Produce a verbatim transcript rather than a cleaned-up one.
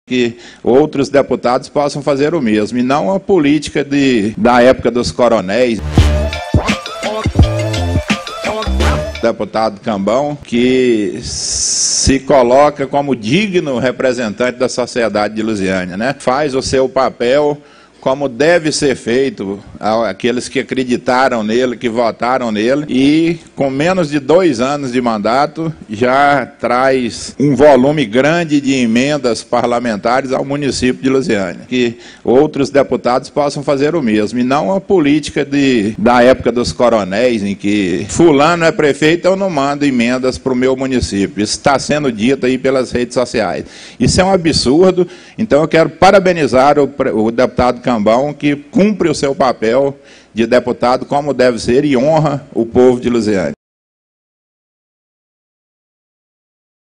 que outros deputados possam fazer o mesmo, e não a política de, da época dos coronéis. Deputado Cambão, que se coloca como digno representante da sociedade de Lusiânia, né? Faz o seu papel como deve ser feito, aqueles que acreditaram nele, que votaram nele, e com menos de dois anos de mandato já traz um volume grande de emendas parlamentares ao município de Lusiânia. Que outros deputados possam fazer o mesmo, e não a política de, da época dos coronéis, em que fulano é prefeito, eu não mando emendas para o meu município. Isso está sendo dito aí pelas redes sociais. Isso é um absurdo, então eu quero parabenizar o, o deputado Cambão, que cumpre o seu papel de deputado como deve ser e honra o povo de Lusiânia.